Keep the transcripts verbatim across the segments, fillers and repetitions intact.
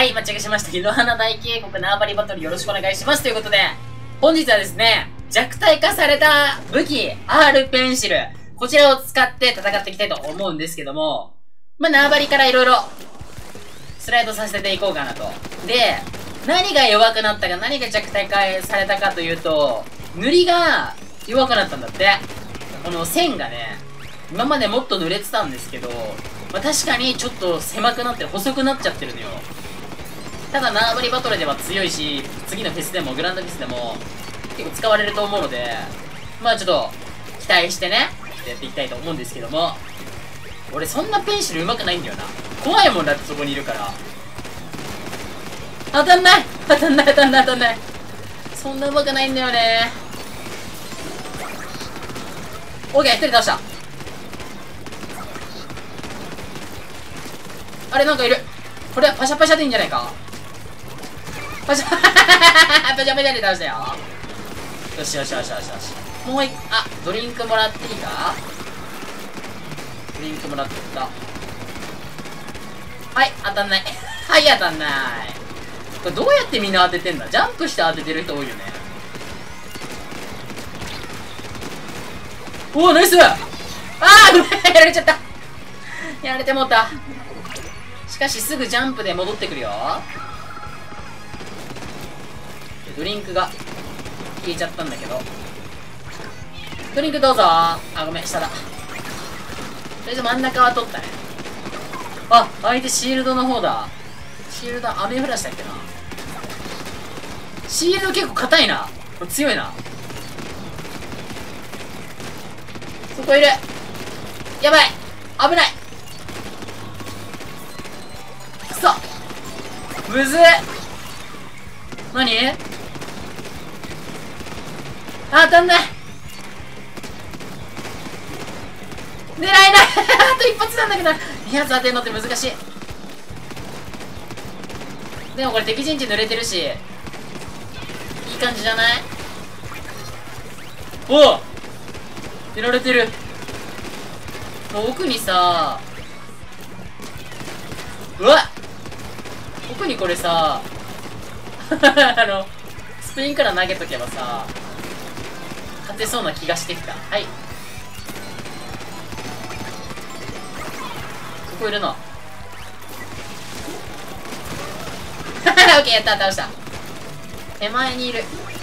はい、間違えしました。火の花大渓谷縄張りバトルよろしくお願いします。ということで、本日はですね、弱体化された武器、アール ペンシル。こちらを使って戦っていきたいと思うんですけども、まあ、縄張りから色々、スライドさせていこうかなと。で、何が弱くなったか、何が弱体化されたかというと、塗りが弱くなったんだって。この線がね、今までもっと塗れてたんですけど、まあ、確かにちょっと狭くなってる、細くなっちゃってるのよ。ただ縄張りバトルでは強いし、次のフェスでもグランドフェスでも結構使われると思うので、まあちょっと期待してね、やっていきたいと思うんですけども、俺そんなペンシル上手くないんだよな。怖いもんだってそこにいるから。当たんない当たんない当たんない当たんない。そんな上手くないんだよね。オーケー、一人倒した。あれなんかいる。これはパシャパシャでいいんじゃないか。パシャパシャパシャで倒したよ。よしよしよしよしよし。もう一あドリンクもらっていいか。ドリンクもらってった。はい当たんないはい当たんない。これどうやってみんな当ててんだ。ジャンプして当ててる人多いよね。おおナイス。ああやられちゃった。やられてもうた。しかしすぐジャンプで戻ってくるよ。ドリンクが消えちゃったんだけど、ドリンクどうぞ。あごめん下だ。とりあえず真ん中は取ったね。あ相手シールドの方だ。シールド雨降らしたっけな。シールド結構硬いな。これ強いな。そこいる。やばい危ない。くそむずっ。何あ当たんない。狙えないあと一発なんだけど、に発当てるのって難しい。でもこれ敵陣地濡れてるしいい感じじゃない。おおやられてる。もう奥にさ、うわっ奥にこれさあのスプリンから投げとけばさ勝てそうな気がしてきた。はいここいるのオッケーやった倒した。手前にいる。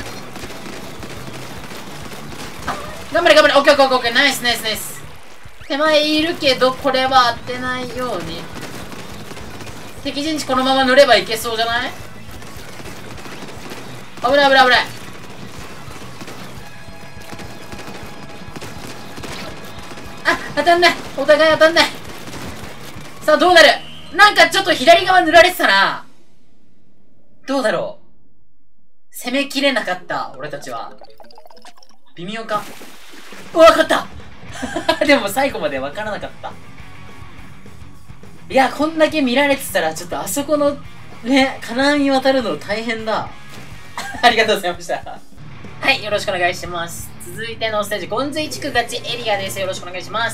あ頑張れ頑張れ。オッケーオッケーオッケーナイスナイスナイス。手前いるけどこれは当てないように。敵陣地このまま塗ればいけそうじゃない。危ない危ない危ない。あ当たんない。お互い当たんない。さあどうなる。なんかちょっと左側塗られてたな。どうだろう。攻めきれなかった俺たちは。微妙か。うわ勝ったでも最後まで分からなかった。いやこんだけ見られてたらちょっとあそこのね金網渡るの大変だありがとうございましたはいよろしくお願いします。続いてのステージゴンズイ地区勝ちエリアです。よろしくお願いします。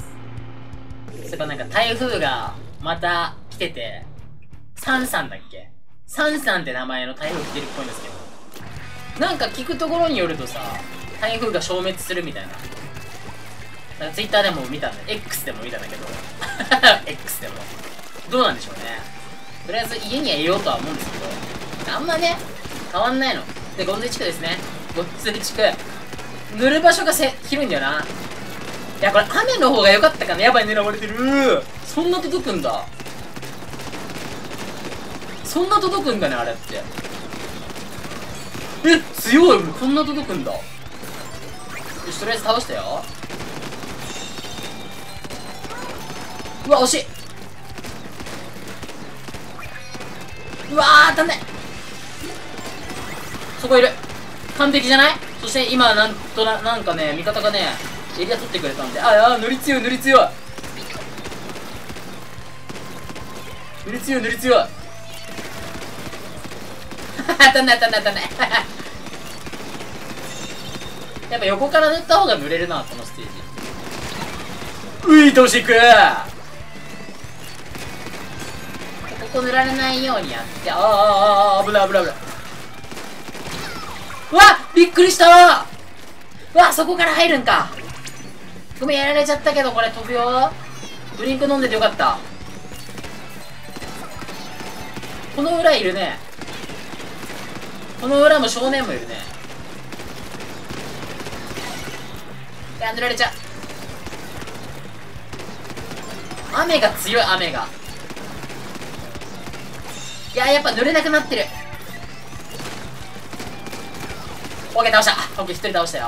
そういえばなんか台風がまた来てて、サンサンだっけ。サンサンって名前の台風来てるっぽいんですけど、なんか聞くところによるとさ台風が消滅するみたいな、なんかツイッターでも見たんだ X でも見たんだけどX でもどうなんでしょうね。とりあえず家にはいようとは思うんですけど、あんまね変わんないので。ゴンズイ地区ですね。ゴンズイ地区塗る場所がせ広いんだよな。いやこれ雨の方が良かったかな。やばい狙われてる。そんな届くんだ。そんな届くんだねあれって。え強い。こんな届くんだ。よしとりあえず倒したよ。うわ惜しい。うわー当たんない。そこいる。完璧じゃない。そして今なんとななんかね味方がねエリア取ってくれたんで、ああ塗り強い塗り強い塗り強い塗り強い当たんない当たんない当たんないやっぱ横から塗った方が塗れるなこのステージ。ういとしくこここ塗られないようにやって、あーあーあー、危ない危ない危ない。うわびっくりしたわうわそこから入るんか。ごめん、やられちゃったけど、これ飛ぶよ。ドリンク飲んでてよかった。この裏いるね。この裏も少年もいるね。いや、塗られちゃう。雨が強い、雨が。いや、やっぱ塗れなくなってる。オッケー、倒した。オッケー、一人倒したよ。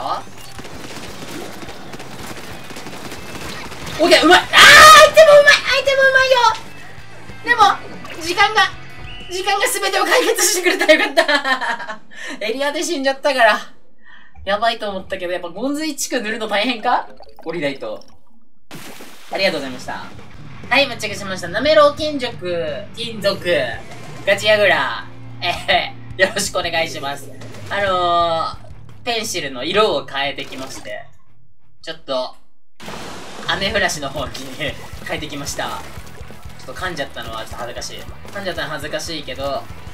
オッケー、うまい。あー、アイテムうまい。アイテムうまいよ。でも、時間が、時間が全てを解決してくれたらよかったエリアで死んじゃったから。やばいと思ったけど、やっぱゴンズイ地区塗るの大変か？降りないと。ありがとうございました。はい、密着しました。なめろう金属、金属、ガチヤグラ、えー、よろしくお願いします。あのー、ペンシルの色を変えてきまして、ちょっと、アメフラシの方に変えてきました。ちょっと噛んじゃったのはちょっと恥ずかしい。噛んじゃったのは恥ずかしいけど、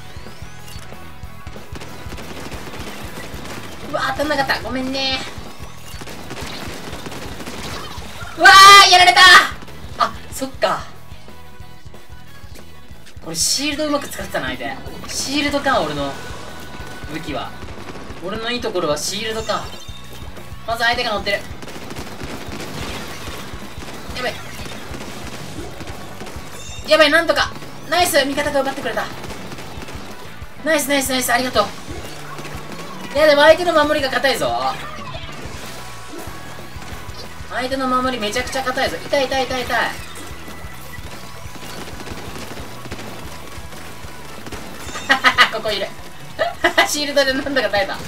うわー、当たんなかった。ごめんね。うわー、やられた。あ、そっか。これシールドうまく使ってたな、相手。シールドか、俺の武器は。俺のいいところはシールドか。まず相手が乗ってる。やばい。やばい、なんとか。ナイス、味方が奪ってくれた。ナイスナイスナイス、ありがとう。いや、でも相手の守りが硬いぞ。相手の守りめちゃくちゃ硬いぞ。痛い痛い痛い痛い。ここいる。シールドでなんだか耐えた。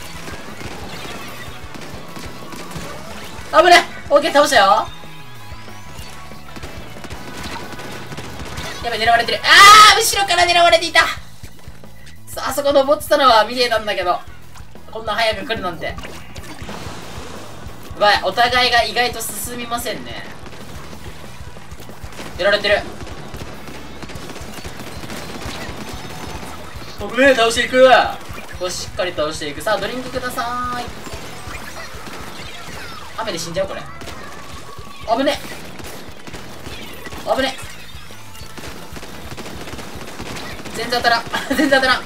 危ね。オーケー、倒したよ。やばい、狙われてる。あー、後ろから狙われていた。さあ、あそこ登ってたのは見えたんだけど、こんな早く来るなんて。わい、お互いが意外と進みませんね。やられてる。危ねえ、倒していく。こうしっかり倒していく。さあ、ドリンクくださーい。雨で死んじゃうこれ。危ねえ、危ねえ。全然当たらん全然当たらん。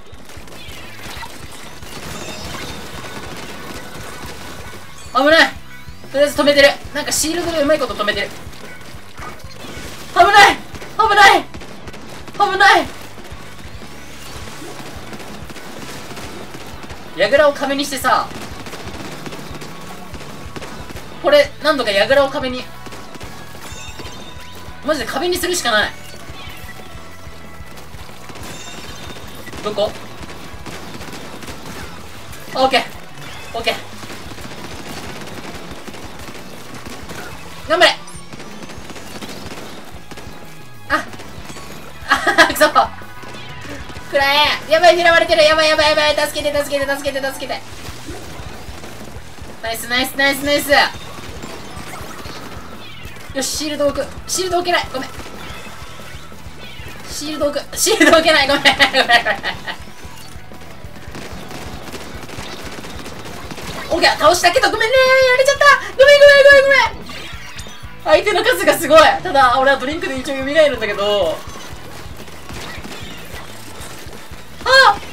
危ない。とりあえず止めてる。なんかシールドでうまいこと止めてる。危ない危ない危ない。矢倉を壁にしてさ、これ何度か矢倉を壁に、マジで壁にするしかない。どこ？オッケーオッケー、頑張れ。ああくそ、くらえ。やばい、狙われてる。やばいやばいやばい。助けて助けて助けて助けて。ナイスナイスナイスナイス。よし、シールド置く。シールド置けない。ごめん。シールド置く。シールド置けない。ごめんごめんごめん。オッケー、倒したけどごめんね。やられちゃった。ごめんごめんごめんごめん。相手の数がすごい。ただ俺はドリンクで一応蘇るんだけど、あっ、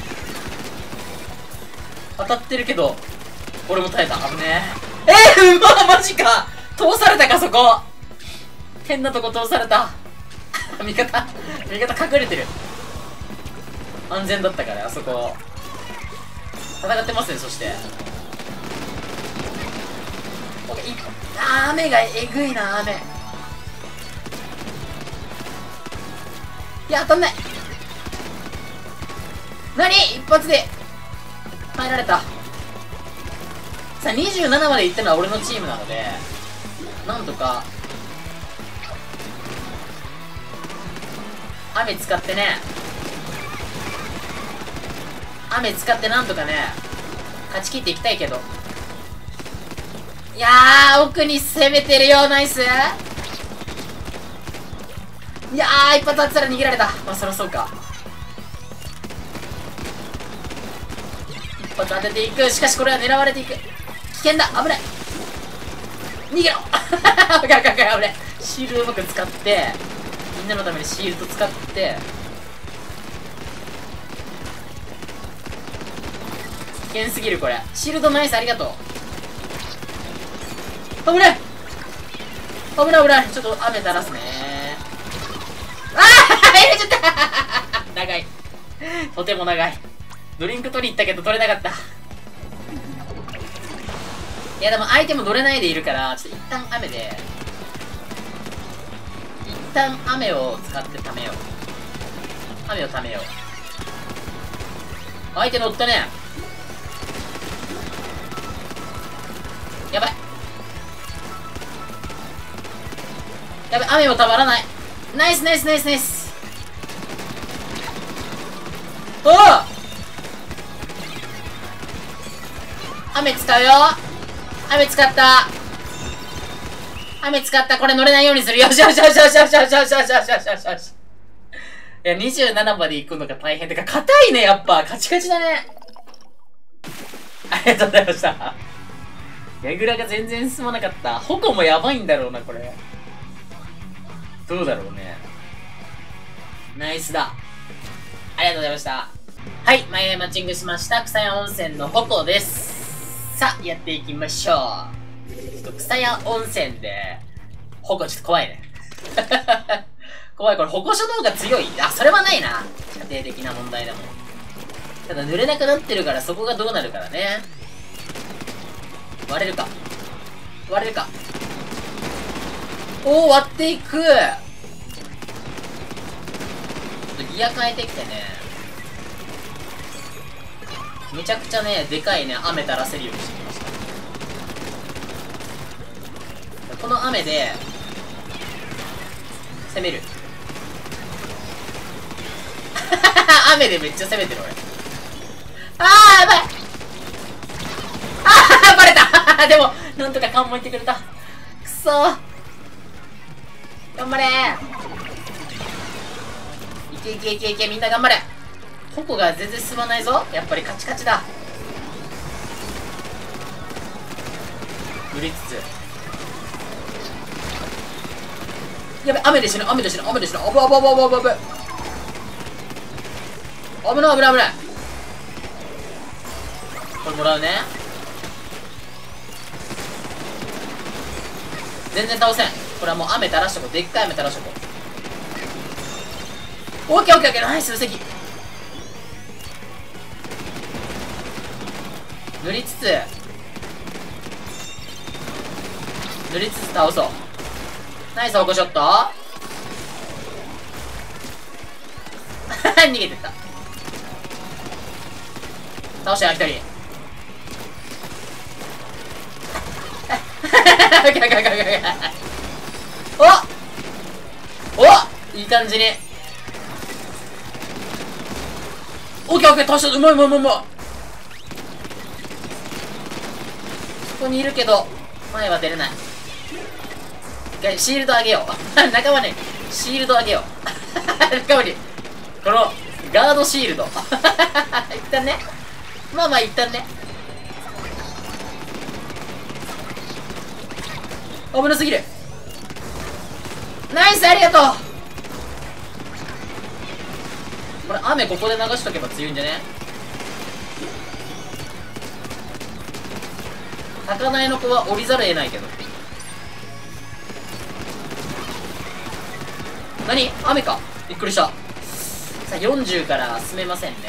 当たってるけど俺も耐えた。危ねえ。えー、うまマジか。通されたか。そこ変なとこ通された。味方味方隠れてる。安全だったからあそこ戦ってますね。そしてあー、雨がえぐいな。雨、いや当たんない。何、一発で入られた。さあにじゅうななまでいったのは俺のチームなので、なんとか雨使ってね、雨使ってなんとかね勝ち切っていきたいけど。いやー、奥に攻めてるよ。ナイスいやー、一発当てたら逃げられた。まあそりゃそうか。一発当てていく。しかしこれは狙われていく。危険だ。危ない。逃げろ危ない危ない危ない。シールドうまく使って、みんなのためにシールド使って、危険すぎるこれ。シールドナイス、ありがとう。危ない危ない危ない。ちょっと雨垂らすね。ああ入れちゃった長い。とても長い。ドリンク取り行ったけど取れなかった。いやでも相手も乗れないでいるから、ちょっと一旦雨で、一旦雨を使ってためよう。雨をためよう。相手乗ったね。やばいやばい、雨もたまらない。ナイスナイスナイスナイス。おお雨使うよ。雨使った。雨使った。これ乗れないようにする。よしよしよしよしよしよしよしよしよしよしよしよし。いや、にじゅうななまで行くのが大変。てか、硬いね、やっぱ。カチカチだね。ありがとうございました。ヤグラが全然進まなかった。矛もやばいんだろうな、これ。どうだろうね。ナイスだ。ありがとうございました。はい、前マッチングしました。草屋温泉の矛です。さあ、やっていきましょう。ちょっと草屋温泉で、矛ちょっと怖いね。怖い、これ歩行者の方が強い。あ、それはないな。家庭的な問題だもん。ただ濡れなくなってるからそこがどうなるからね。割れるか割れるか。おお、割っていく。ちょっとギア変えてきてね。めちゃくちゃね、でかいね、雨垂らせるようにしてきました。この雨で攻める。雨でめっちゃ攻めてる俺。あーやばい。あーバレたでもなんとか関門いってくれた。くそー、頑張れー。いけいけいけいけ、みんな頑張れ。矛が全然進まないぞ。やっぱりカチカチだ。塗りつつ、やべ、雨で死ぬ雨で死ぬ雨で死ぬ。あぶあぶあぶあぶあぶあぶ危ない危ない危ない。これもらうね。全然倒せん。これはもう雨垂らしとこう。でっかい雨垂らしとこう。オッケーオッケーオッケー、ナイス無敵。塗りつつ塗りつつ倒そう。ナイスホコショット逃げてった。倒したよ一人。おおいい感じに。オッケーオッケー、倒した。うまいうまいうまいうまい。ここにいるけど前は出れない。シールドあげよう仲間にシールドあげよう仲間にこのガードシールド一旦ね、まあまあ一旦ね。危なすぎる。ナイスありがとう。これ雨ここで流しとけば強いんじゃね。高台の子は降りざるを得ないけど。何雨か、びっくりした。さあよんじゅうから進めませんね。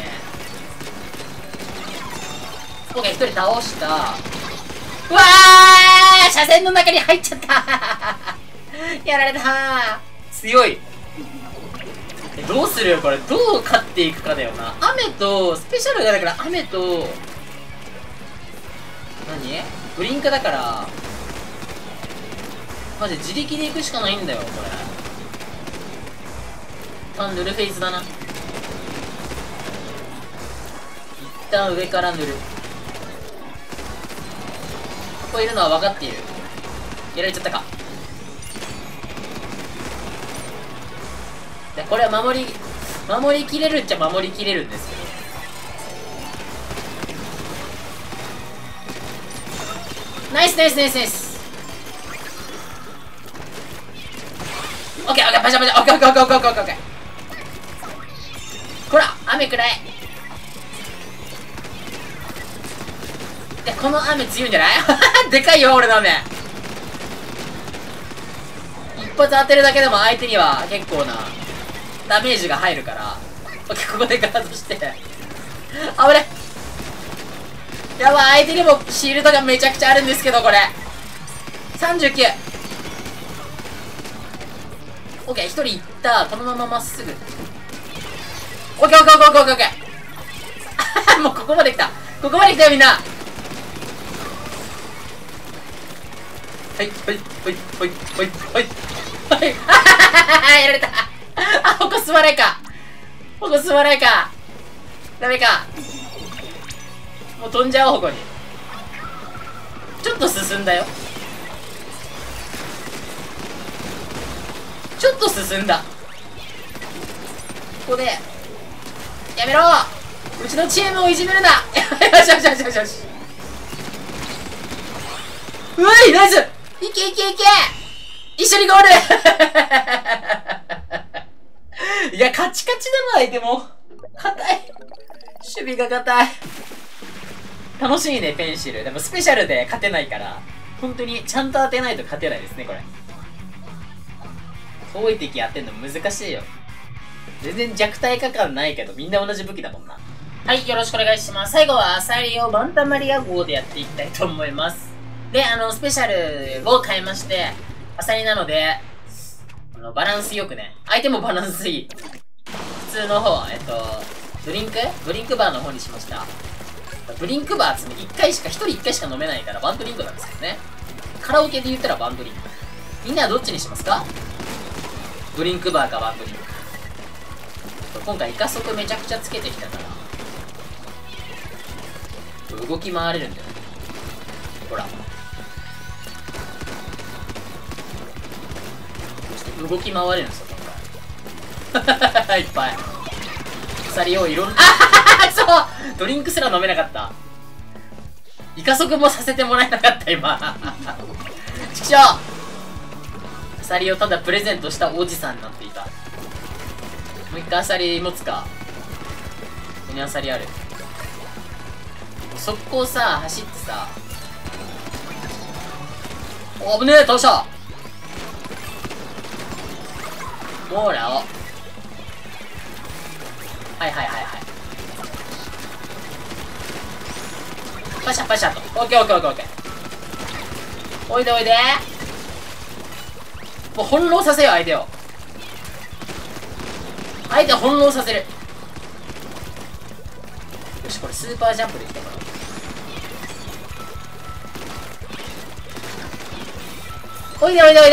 オッケー、ひとり倒した。うわー、車線の中に入っちゃったやられたー。強い。え、どうするよこれ。どう勝っていくかだよな。雨とスペシャルがだから雨と何ブリンクだから、マジで自力で行くしかないんだよこれ。一旦塗るフェイズだな。一旦上から塗る。ここいるのは分かっている。やられちゃったか。 で、これは守り、守りきれるっちゃ守りきれるんですけど。ナイスナイスナイスナイス。オッケーオッケー、パシャパシャ、オッケーオッケーオッケーオッケーオッケーオッケー。ほら、雨くらえ。で、この雨強いんじゃないでかいよ、俺の雨。一発当てるだけでも相手には結構なダメージが入るから。オッケー、ここでガードして。危ね。やばい、相手にもシールドがめちゃくちゃあるんですけど、これ。さんじゅうきゅう。オッケー、ひとりいった。このまままっすぐ。オッケーオッケーオッケーオッケーオッケー。もうここまで来た。ここまで来たよ、みんな。はいはいはいはいはいはいはい。やられた。あ、ここ座れか。ここ座れか。ダメか。もう飛んじゃおう、ここに。ちょっと進んだよ。ちょっと進んだ。ここでやめろ。うちのチームをいじめるな。よしよしよしよしよし。うわい、ナイス。いけいけいけ。一緒にゴール。いや、カチカチだな、相手も。硬い。守備が硬い。楽しいね、ペンシル。でもスペシャルで勝てないから、本当にちゃんと当てないと勝てないですね、これ。遠い敵当てんの難しいよ。全然弱体化感ないけど、みんな同じ武器だもんな。はい、よろしくお願いします。最後はアサリをバンタマリア号でやっていきたいと思います。で、あの、スペシャルを変えまして、アサリなので、あの、バランスよくね。相手もバランスいい。普通の方、えっと、ドリンクドリンクバーの方にしました。ドリンクバーつめいっかいしか、ひとりいっかいしか飲めないからバンドリンクなんですけどね。カラオケで言ったらバンドリンク。みんなはどっちにしますか？ドリンクバーかバンドリンク。今回イカ速めちゃくちゃつけてきたから、動き回れるんだよね。ほら。動き回れるんですよ、今回。いっぱい。鎖をいろんな、あはそうドリンクすら飲めなかった。イカ速もさせてもらえなかった、今。ちくしょう。鎖をただプレゼントしたおじさんになっていた。もう一回アサリ持つか。ここにアサリある。速攻さ、走ってさ。お、危ねえ、倒した。もうらお。はいはいはいはい。パシャパシャと。オッケーオッケーオッケーオッケー。おいでおいで。もう翻弄させよ、相手を。相手を翻弄させる。よし、これスーパージャンプできたから。おいでおいでおいで。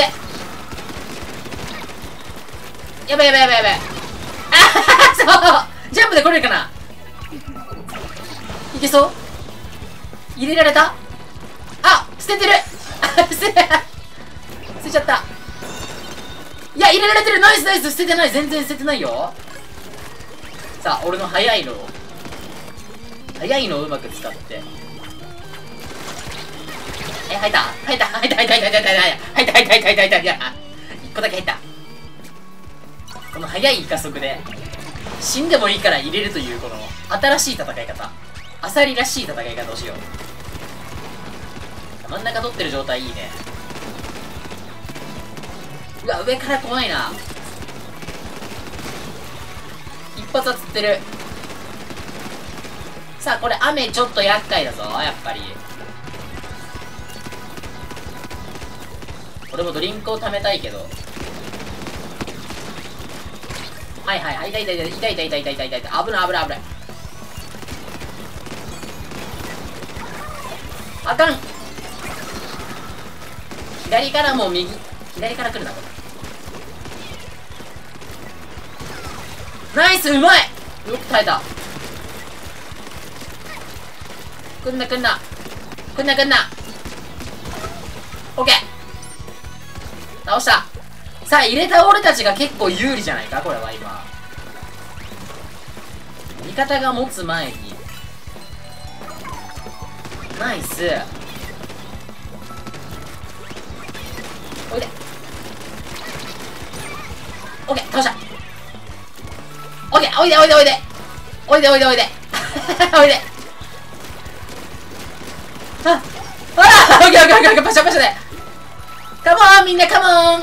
やばいやばいやばいやばい。あそうジャンプで来れるかな。いけそう。入れられた。あ捨ててる。捨て捨てちゃった。いや入れられてる。ナイスナイス。捨ててない。全然捨ててないよ。さあ俺の速いのを速いのをうまく使って。え入った入った入った入った入った入った入った入った入った入った入った入った入ったいっこだけ入った。この速いイカ速で死んでもいいから入れるというこの新しい戦い方、アサリらしい戦い方をしよう。真ん中取ってる状態いいね。うわ上から怖いな。一発は釣ってる。さあこれ雨ちょっと厄介だぞやっぱり。俺もドリンクを貯めたいけど。はいはいはい、痛い痛い痛い痛い痛い痛い痛い痛い痛い痛い。危ない危ない危ない。あかん。左からも右、左から来るなこれ。ナイスうまい。よく耐えた。来んな来んな来んな来んな。オッケー倒した。 さあ、入れた俺たちが結構有利じゃないかこれは今。味方が持つ前に。ナイス。おいで。オッケー、倒した。オッケー、おいでおいでおいで。おいでおいでおいで。おいで。あ、あら、オッケーオッケーオッケー、パシャパシャで。カモンみんなカモン。あ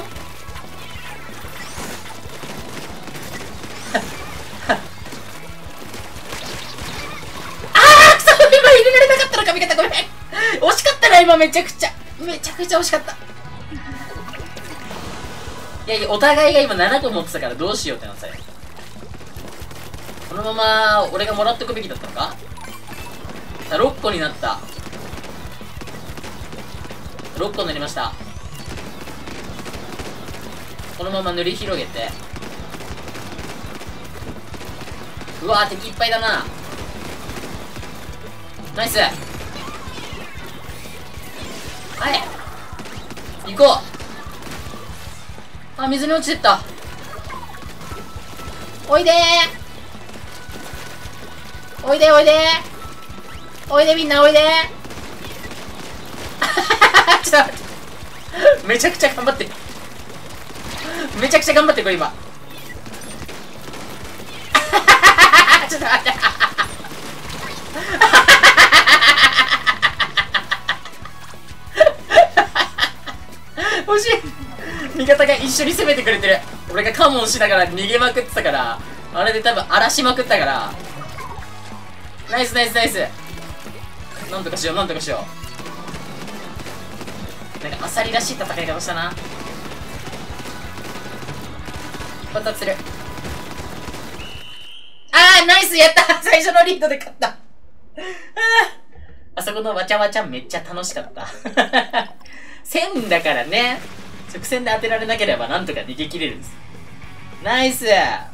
ー、くそ、今入れられなかったのか、味方ごめん。惜しかったな、今めちゃくちゃ。めちゃくちゃ惜しかった。いやいや、お互いが今ななこ持ってたからどうしようってなったよ。このまま俺がもらっとくべきだったのか。さあろっこになった。ろっこになりました。このまま塗り広げて。うわー、敵いっぱいだな。ナイス。はい行こう。あ、水に落ちてった。おいでーおいでおいでーおいでみんなおいでーちょっと待ってめちゃくちゃ頑張ってめちゃくちゃ頑張ってこれ今ちょっと待って惜しい。味方が一緒に攻めてくれてる。俺がカモンしながら逃げまくってたから、あれで多分荒らしまくったから。ナイスナイスナイス。なんとかしようなんとかしよう。なんかアサリらしい戦い方したな。爆発する。あーナイスやった最初のリードで勝ったああそこのわちゃわちゃめっちゃ楽しかった線だからね、直線で当てられなければなんとか逃げ切れるんです。ナイスナ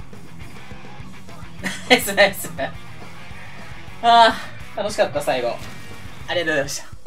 イスナイスああ楽しかった最後。ありがとうございました。